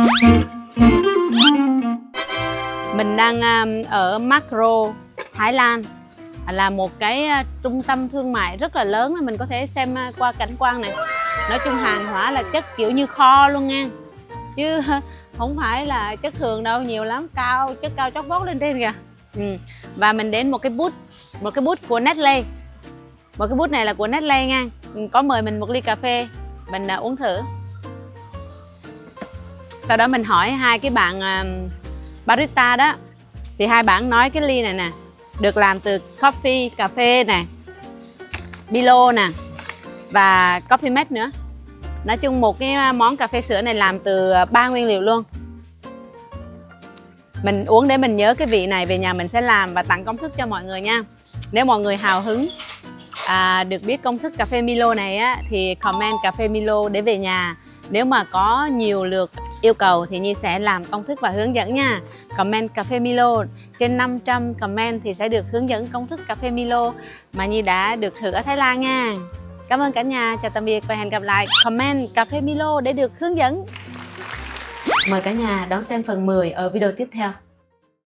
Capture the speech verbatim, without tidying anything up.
Mình đang ở Makro, Thái Lan, là một cái trung tâm thương mại rất là lớn, mình có thể xem qua cảnh quan này. Nói chung hàng hóa là chất kiểu như kho luôn nha, chứ không phải là chất thường đâu, nhiều lắm, cao chất cao chót vót lên trên kìa. Ừ. Và mình đến một cái booth, một cái booth của Nestle. Một cái booth này là của Nestle nha. Có mời mình một ly cà phê, mình uh, uống thử. Sau đó mình hỏi hai cái bạn uh, barista đó, thì hai bạn nói cái ly này nè được làm từ coffee, cà phê nè, Milo nè và coffee mate nữa. Nói chung một cái món cà phê sữa này làm từ ba nguyên liệu luôn. Mình uống để mình nhớ cái vị này, về nhà mình sẽ làm và tặng công thức cho mọi người nha. Nếu mọi người hào hứng à, được biết công thức cà phê Milo này á, thì comment cà phê Milo để về nhà. Nếu mà có nhiều lượt yêu cầu thì Nhi sẽ làm công thức và hướng dẫn nha. Comment cà phê Milo, trên năm trăm comment thì sẽ được hướng dẫn công thức cà phê Milo mà Nhi đã được thử ở Thái Lan nha. Cảm ơn cả nhà, chào tạm biệt và hẹn gặp lại. Comment cà phê Milo để được hướng dẫn. Mời cả nhà đón xem phần mười ở video tiếp theo.